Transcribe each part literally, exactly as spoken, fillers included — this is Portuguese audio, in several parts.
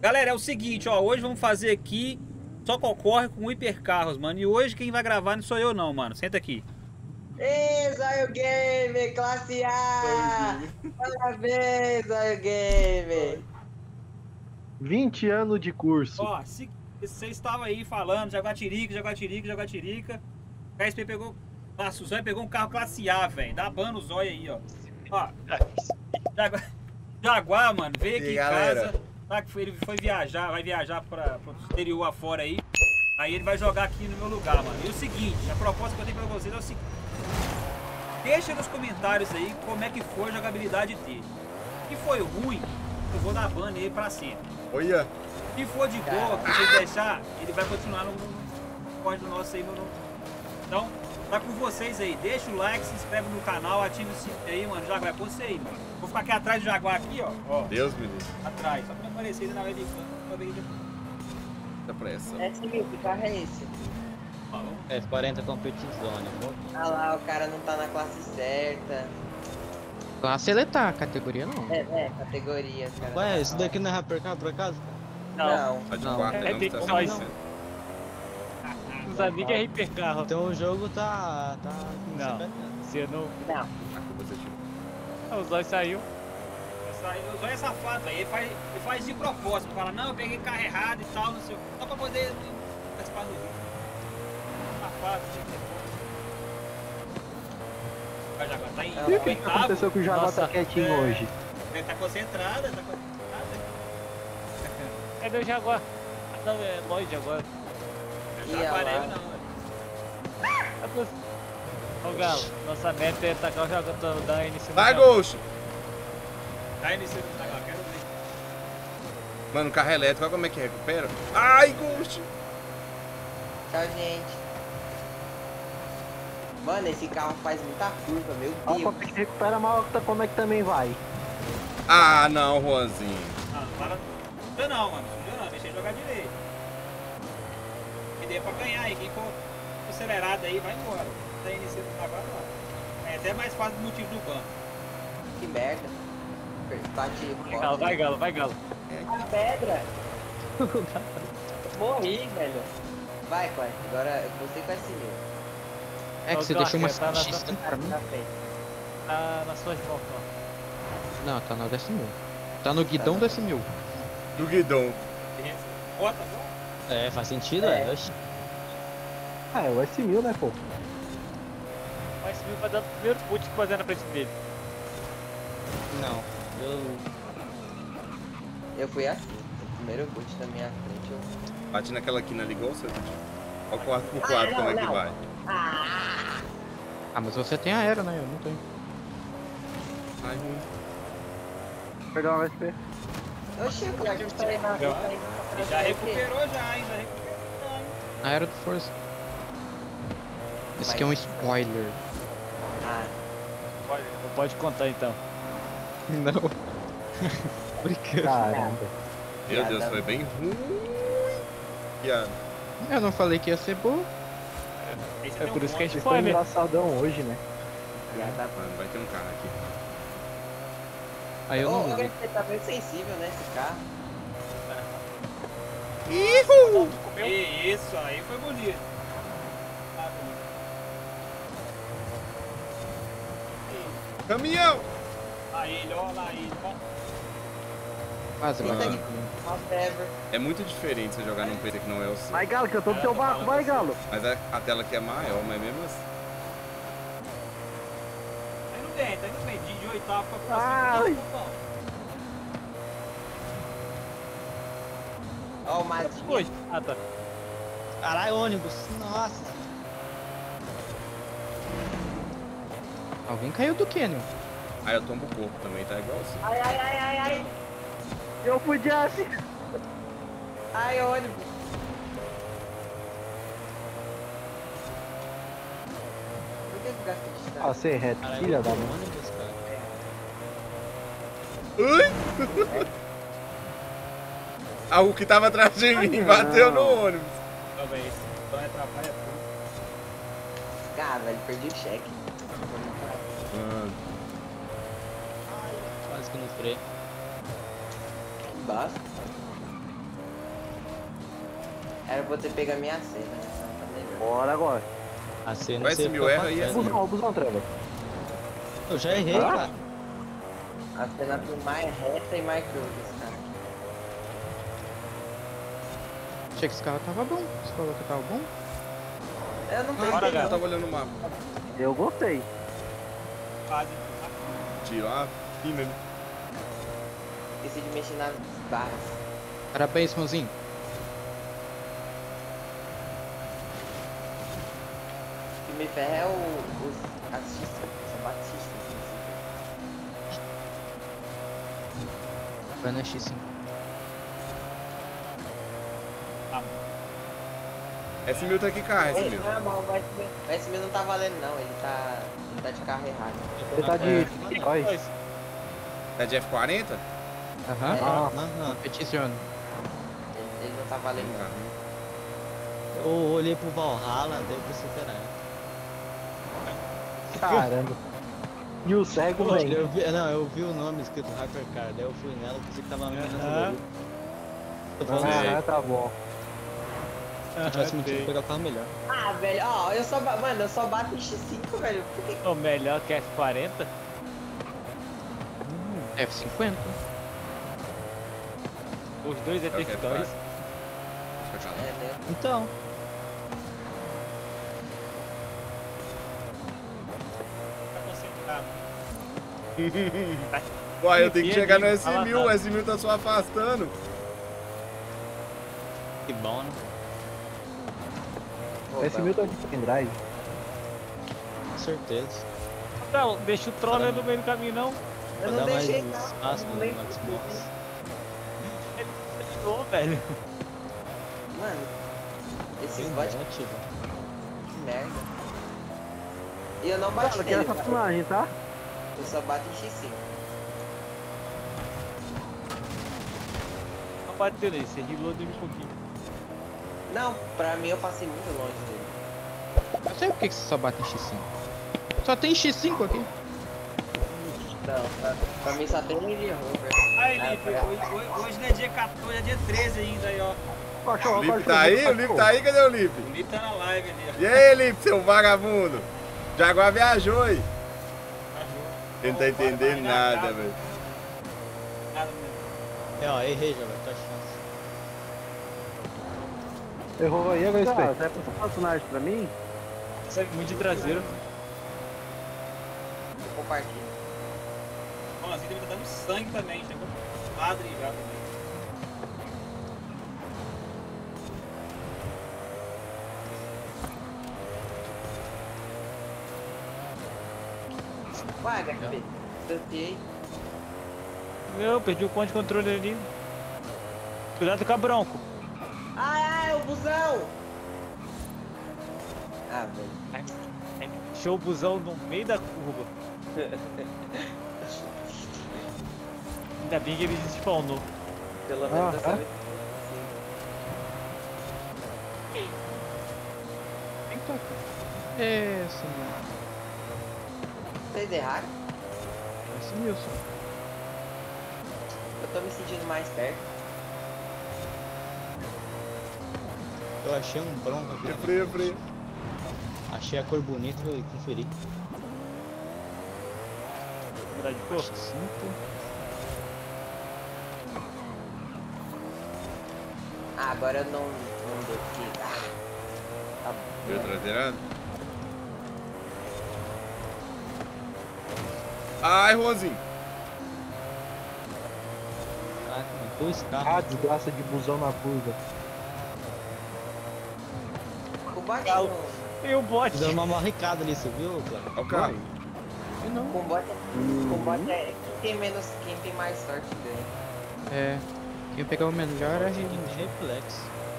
Galera, é o seguinte, ó. Hoje vamos fazer aqui. Só concorre com hipercarros, mano. E hoje quem vai gravar não sou eu, não, mano. Senta aqui. Ei, Zóio Game, classe A! Parabéns, Zóio Game! vinte anos de curso. Ó, se você estava aí falando, Jaguatirica, Jaguatirica, Jaguatirica. O K S P pegou. Nossa, o Zóio pegou um carro classe A, velho. Dá ban no Zóio aí, ó. Ó. Jaguar, Jaguar, mano, veio aqui E em galera? casa. Tá, que foi, ele foi viajar, vai viajar para o exterior afora aí. Aí ele vai jogar aqui no meu lugar, mano. E o seguinte, a proposta que eu tenho pra vocês é o seguinte. Deixa nos comentários aí como é que foi a jogabilidade dele. Se foi ruim, eu vou dar ban nele pra sempre. Olha. Se for de boa, que vocês deixar, ele vai continuar no, no, no código nosso aí. No, no... Então, tá com vocês aí. Deixa o like, se inscreve no canal, ativa o sininho aí, mano. Jaguar, é com você aí, mano. Vou ficar aqui atrás do Jaguar aqui, ó. ó. Deus me livre. Atrás, só pra aparecer na webcam. Pra ver depois. Tá pressa. É esse que carro é esse? F quarenta Competition Zone. Ah lá, o cara não tá na classe certa. Classe ele tá, categoria não. É, é, categoria, cara. Ué, isso daqui não é Hypercar por acaso? Não. Tá de Não. quarta, É não, bem tá só isso. acontecendo. Os amigos é hipercarro. Então o jogo tá. tá Não. Você não. Não. A culpa você tirou. Ah, o Zóio saiu. O Zóio é safado, velho. Ele faz, ele faz de propósito. Fala, não, eu peguei carro errado e tal, não sei o que. Só pra poder participar do vídeo. Safado, gente. Vai, Jaguar, tá em E o que, que oitavo. aconteceu que o Jaguar Nossa, tá quietinho é. hoje? Ele tá concentrado, tá concentrado. Cadê o Jaguar? Ah, não, é Lloyd agora. Eu Ih, já parei, olha lá. não, velho. Ah, pô. Ô Galo, nossa meta é tacar o jogador da início. Vai, Ghost! Tá iniciando o Jaguar, quero ver. Mano, carro elétrico, olha como é que recupera. Ai, Ghost! Tchau, gente. Mano, esse carro faz muita curva, meu Ó, Deus. como é que recupera mal, como é que também vai? Ah, não, Juanzinho. Não, não para. Suja não, mano. Suja não, deixa ele jogar direito. Ideia pra ganhar aí. Quem for acelerado aí, vai embora. Tá iniciando o Jaguar, não. É até mais fácil do motivo do banco. Que merda. Bati Vai, Galo, vai, Galo, vai, Galo. a pedra. Morri, velho. Vai, Clay. Agora você vai se ver. É que você Ô, deixou uma Clark, tá na X sua- pra mim. Na frente. Tá nas suas mãos, ó. Não, tá no S mil. Tá no guidão do S mil. Do guidão. Bota, bota. É, faz sentido, É. é. Oxi. Ah, é o S mil, né, pô? Mas subiu pra dar o primeiro put que fazer na frente dele. Não. Eu. Eu fui assim. O primeiro boot na minha frente, eu... Bate naquela quina ali igual você. Olha o quarto por quatro não, como é que não. vai. Ah, mas você tem aero, né? Eu não tenho. Ai, ruim. Pegar um S P. Oxi, o cara que tá aí na Legal. tá aí na Já frente. recuperou já, hein? Já recuperou já, hein? Aero de força. Esse aqui é um spoiler. Ah, Pode, não pode contar então. Não. Brincando. Caramba. Meu Piada. Deus, foi bem ruim. Piada. Eu não falei que ia ser boa. Esse É tem um por isso que a monte. gente Vocês estão foi, né? engraçadão hoje, né? piada. Mano, vai ter um cara aqui. Aí eu Ô, não ô, vi. você tá meio sensível, né, esse carro. E isso aí foi bonito. Ah, bonito. Caminhão! Lá ele, ó lá ele. ó. Quase, Eita, mano. Whatever. É muito diferente você jogar num P C que não é o seu. Vai, Galo, que eu tô no teu barco, vai, Galo. Mas a, a tela aqui é maior, mas mesmo assim. Tá indo bem, tá indo bem. De, de oitavo pra Ai. próxima. Tá bom. Ó, o Madinha. Oi. Ah, tá. Caralho, ônibus. Nossa. Alguém caiu do Canyon. Aí eu tombo o corpo também, tá igual assim. Ai, ai, ai, ai, ai. Eu podia assim. Ai, ônibus. Por que que gasta de Ó, você é reto, Caralho, filha da eu mãe. tô ônibus, cara. Ui! Ah, o que tava atrás de mim não. bateu no ônibus. Também, esse então atrapalha tudo. Cara, velho, perdi o cheque. Mano, Quase que no freio. Basta. Era pra eu ter pego a minha cena, né? Então tá melhor. Bora agora. A cena Vai, você esse mil fica erra aí, fazendo. esse- Busão, busão, Trevor. Eu já errei, Ah? cara. A cena foi mais reta e mais cruz, cara. Achei que esse carro tava bom. Você falou que tava bom? Eu não Ah, tenho Bora, eu Galo. tava olhando o mapa. Eu gostei. Quase. Tirou uma fina ali. Esqueci de mexer nas barras. Parabéns, Ronzinho. O que me ferra é o, os artistas, são batistas. Vai na X cinco. S mil tá aqui carro, S Ei, mil. não, mas o S mil o S mil não tá valendo não, ele tá, ele tá de carro errado. Ele tá de... Olha. Tá de F quarenta? Aham. Ah, Aham. Peticiona. Ele, ele não tá valendo não. Eu olhei pro Valhalla, deu pra superar. caramba. E o cego, Pô, vem. eu vi, não, eu vi o nome escrito Hypercar, daí eu fui nela, pensei que tava na mesma Aham. Tô falando Sei. Ah, tá bom. se eu tivesse motivo pegar o carro melhor. Ah, velho, ó, eu só, ba- mano, eu só bato em X cinco, velho. Por que... O melhor que F quarenta? F cinquenta. Os dois é É o que Tech é dois. É, né? Então, Tá concentrado. Pô, eu tenho que Enfia chegar no ali, S fala mil, o nada. S mil tá só afastando. que bom, né? Opa, Esse mil tá de pendrive. Com certeza. Não, deixa o troller no meio do caminho não. Eu Pra não dar mais deixei, não. espaço Eu no nem- Max Box. Ele deixou, velho. Mano, esses Tem bots, bot, velho. que merda. E eu não bati Cara, que é nele, essa velho. personagem, tá? Eu só bato em X cinco. Não bateu nele, você rilou dele um pouquinho. Não, pra mim eu passei muito longe dele. Eu sei por que que você só bate em X cinco. Só tem X cinco aqui. Não, pra, pra mim só tem Range Rover. Aí, Ah, Lipe, tá. hoje, hoje não é dia quatorze, é dia treze ainda aí, ó. Cachorro, O Lipe cachorro, tá aí? O cachorro. Lipe tá aí? Cadê o Lipe? O Lipe tá na live ali, ó. E aí, Lipe, seu vagabundo? Jaguar viajou aí. Ele não tá Vai, entendendo vai, nada, vai, velho. Nada mesmo. É, ó, errei já, velho, tua chance. Errou aí, agora espera. Você vai passar personagem pra mim? Sai muito de traseiro. Eu compartilho. Bom, assim deve estar dando sangue também, chegou padre já também. Ué, H P, tanteei. Meu, perdi o ponto de controle ali. Cuidado com a bronco. Ai, ai, o busão! Ah, velho. Show o busão no meio da curva. Ainda bem que ele despawnou. Pelo menos Ah, dessa ah. vez. Quem toca? Esse, mano. Vocês erraram? Esse Milson. Eu tô me sentindo mais perto. Eu achei um bronco aqui. né? Freio, freio. Achei a cor bonita e conferi. Mudar de cor? cinco. Ah, agora eu não, não deu porque. Ah, tá bom. Viu a traseirada? Ai, Rosinho. Caraca, mano, dois Ah, carros. desgraça de busão na curva. O bot Ah, o- não. E o bot dando uma marrecada ali, você viu, cara? Olha o carro. E não. Com bot é. Com bot é. Quem tem menos. Quem tem mais sorte ganha. É. Quem pegar o melhor é a gente. Tem reflexo.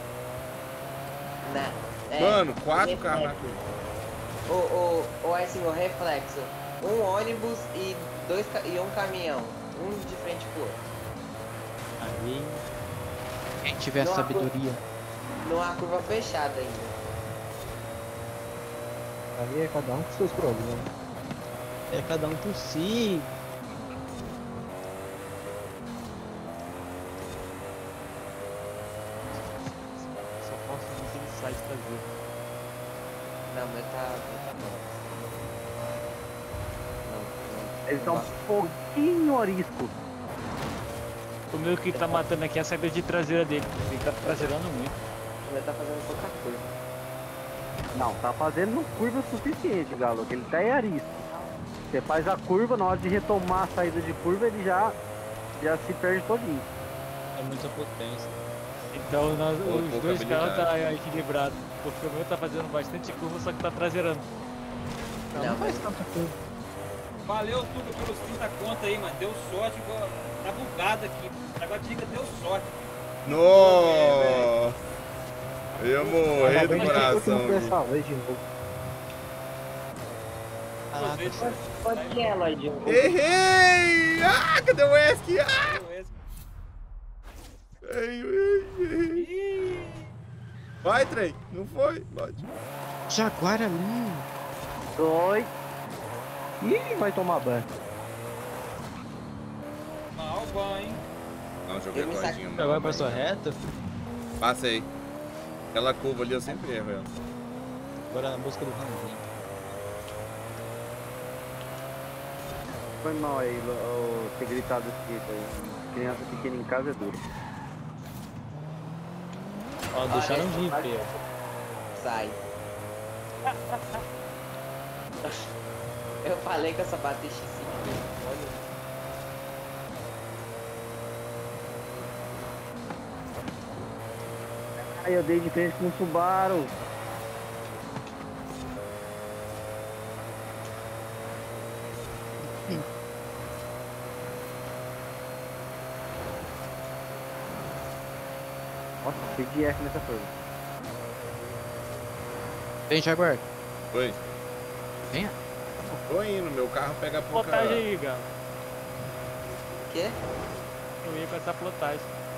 Né? É, Mano, quatro reflexo. carros na curva. O, o, o assim, o reflexo. Um ônibus e, dois, ca- e um caminhão. Um de frente pro outro. Aí. Quem tiver Não, sabedoria. Numa curva fechada ainda. Aí é cada um com seus problemas. É cada um por si. Só posso parte traseira. Não, mas tá, tá bom. Não, não. Eles estão um pouquinho arisco. O meu que tá matando aqui é a saída de traseira dele. Ele tá traseirando muito. Ele tá fazendo pouca curva. Não, tá fazendo curva o suficiente, Galo, que ele tá em arisco. Você faz a curva, na hora de retomar a saída de curva, ele já, já se perde todinho. É muita potência. Então nós, Pô, os pouca dois carros habilidade. tá equilibrado. Porque o meu tá fazendo bastante curva, só que tá traseirando. Não, não faz tanta curva. Valeu, Tuga, pelos trinta conto aí, mano. Deu sorte, igual- tá bugado aqui. Agora diga, deu sorte. Nossa! Eu ia morrer do Ainda bem que eu coração. não Gui. dessa vez de novo. Duas vezes. Pode que é, Lloyd? Errei! Ah, cadê o Esk? Ah! Deu esse. Ei, ei, ei. Ih, Vai, trem. Não foi? Pode. Jaguar ali. Dois. Ih, vai tomar banho. mal bom, hein? Não, joguei Eu me todinho. sac- mal, Agora mas- passou reto. Passei. Aquela curva ali eu sempre erro ela. Agora na busca do Ranzinho. Foi mal aí, Lo- ô, ter gritado escrito aí. Criança pequena em casa é duro. Ó, deixaram de vai- ir, Sai. Eu falei que eu só bati X cinco vezes. Olha. Aí eu dei de frente com o Subaru. Nossa, fui de F nessa curva. Vem, Jaguar. Foi. Venha. Tô indo, meu carro pega pouca... Plotagem aí, Galo. O quê? Eu ia com essa plotagem.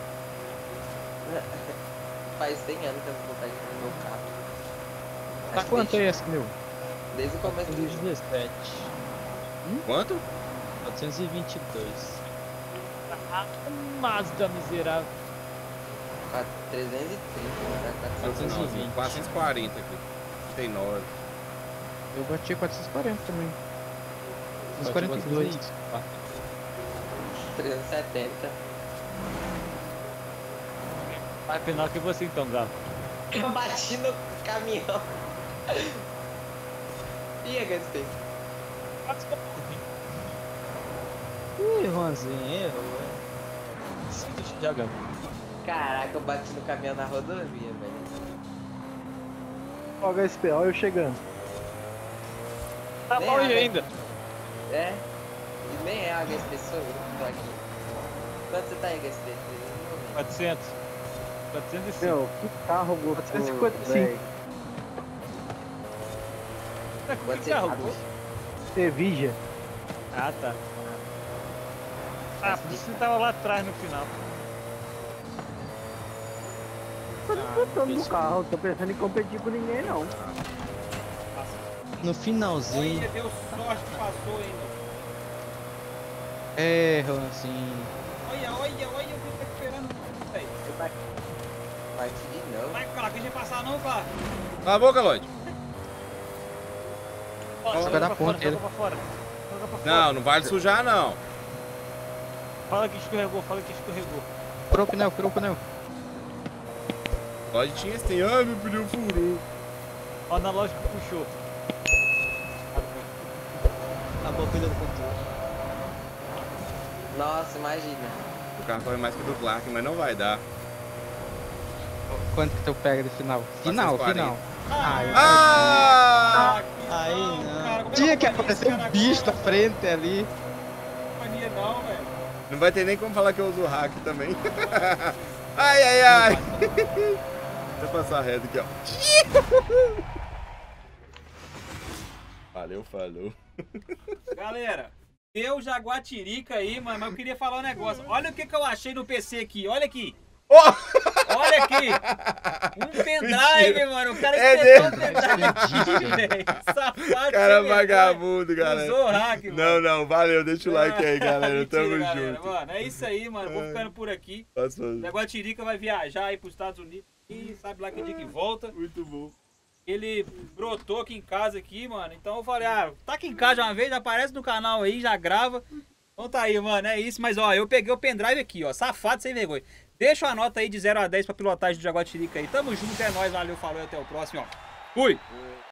Faz cem anos que eu vou botar no meu carro. Tá Acho que quanto aí desde, esse meu? desde o começo do jogo. dezessete. Quanto? quatrocentos e vinte e dois. Ah, Mazda miserável. quatro- trezentos e trinta, né? quatrocentos. quatrocentos e vinte. quatrocentos e quarenta aqui. trinta e nove. Eu bati quatrocentos e quarenta também. Bati quatrocentos e quarenta e dois. trezentos e setenta. Mais penal que você então, Galo. Eu bati no caminhão. E H S P? Ih, Juanzinho, errou, Já, Galo. Caraca, eu bati no caminhão na rodovia, velho. Ó, H S P, olha eu chegando. Tá Nem longe água. ainda. É? E nem é H S P, sou eu que tô aqui. Quanto você tá aí, H S P? quatrocentos. quatrocentos e cinco. Meu, que carro gostoso, quatrocentos e cinquenta e cinco. velho. Tá com Pode que ser carro, rápido. Gu? Sevija. Ah, tá. Ah, por isso que tava lá atrás no final. Tô disputando no carro, tô pensando em competir com ninguém não. No finalzinho. Olha, deu sorte que passou ainda. É, Juanzinho. Olha, olha, olha o que tá esperando. Véi. Bati de novo. Vai, Clark, deixa eu passar não, Clark. Cala a boca, Lloyd. Joga Joga da pra ponta fora, ele. joga pra fora. Joga pra fora. Não, não vale sujar, não. Fala que escorregou, fala que escorregou. Furou o pneu, furou o pneu. Lloyd tinha esse tem. Ai, meu pneu furou. O analógico puxou. Acabou cuidando do controle. Nossa, imagina. O carro corre mais que o do Clark, mas não vai dar. Quanto que tu pega de final? Final, quatrocentos e final. Ah, eu- Ah! que Aí mal, não. cara, como é Tinha que eu vou fazer aparecer esse um cara bicho na agora? frente ali. Companhia não, velho. Não vai ter nem como falar que eu uso o hack também. Ai, ai, ai. Deixa eu passar reto aqui, ó. Valeu, falou. Galera, deu Jaguatirica aí, mano, mas eu queria falar um negócio. Olha o que, que eu achei no P C aqui, olha aqui. Ó! Olha aqui, aqui um pendrive, Mentira. mano. O cara É espetou um dele. pendrive, velho. Safado. Cara sem vagabundo, vergonha. galera. Usou o hack, mano. Não, não, valeu. Deixa o like aí, galera. Mentira, Tamo galera. junto. Mano, é isso aí, mano. Vou ficando por aqui. Posso fazer? Jaguatirica vai viajar aí pros Estados Unidos. E sabe lá que dia que volta. Muito bom. Ele brotou aqui em casa aqui, mano. Então eu falei, ah, tá aqui em casa uma vez, aparece no canal aí, já grava. Então tá aí, mano, é isso. Mas ó, eu peguei o pendrive aqui, ó, safado sem vergonha. Deixa uma nota aí de zero a dez pra pilotagem do Jaguatirica aí. Tamo junto, é nóis, valeu, falou e até o próximo, ó. Fui!